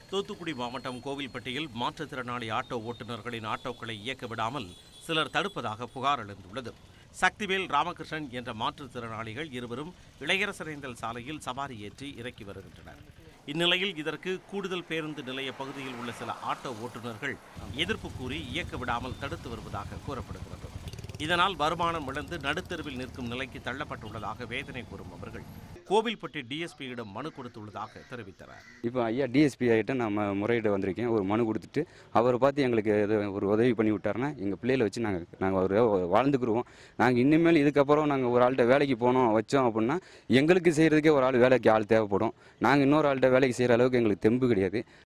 தூத்துக்குடி மாவட்டம் கோவில்பட்டியில் மாற்றுத்திறனாளி ஆட்டோ ஓட்டுநர்களின் ஆட்டோக்களை இயக்க விடாமல் சிலர் தடுப்பதாக புகார் எழுந்துள்ளது. சக்திவேல், ராமகிருஷ்ணன் என்ற மாற்றுத்திறனாளிகள் இருவரும் இளையரசரேந்தல் சாலையில் சவாரி ஏற்றி இறக்கி வருகின்றனர். இந்நிலையில் இதற்கு கூடுதல் பேருந்து நிலைய பகுதியில் உள்ள சில ஆட்டோ ஓட்டுநர்கள் எதிர்ப்பு கூறி இயக்க விடாமல் தடுத்து வருவதாக கூறப்படுகிறது. இதனால் வருமானம் இழந்து நடுத்தெருவில் நிற்கும் நிலைக்கு தள்ளப்பட்டுள்ளதாக வேதனை கூறும் அவர்கள் கோவில்பட்டி டிஎஸ்பியிடம் மனு கொடுத்துள்ளதாக தெரிவித்தனர். இப்போ ஐயா டிஎஸ்பி ஆகிட்ட நம்ம முறையிட வந்திருக்கேன். ஒரு மனு கொடுத்துட்டு அவரை பார்த்து எங்களுக்கு ஒரு உதவி பண்ணி விட்டாருன்னா எங்கள் பிள்ளைகளை வச்சு நாங்கள் ஒரு வாழ்ந்துக்குருவோம். நாங்கள் இனிமேல் இதுக்கப்புறம் நாங்கள் ஒரு ஆள்கிட்ட வேலைக்கு போனோம் வச்சோம் அப்படின்னா எங்களுக்கு செய்கிறதுக்கே ஒரு ஆள் வேலைக்கு ஆள் தேவைப்படும். நாங்கள் இன்னொரு ஆள்கிட்ட வேலைக்கு செய்கிற அளவுக்கு எங்களுக்கு தெம்பு கிடையாது.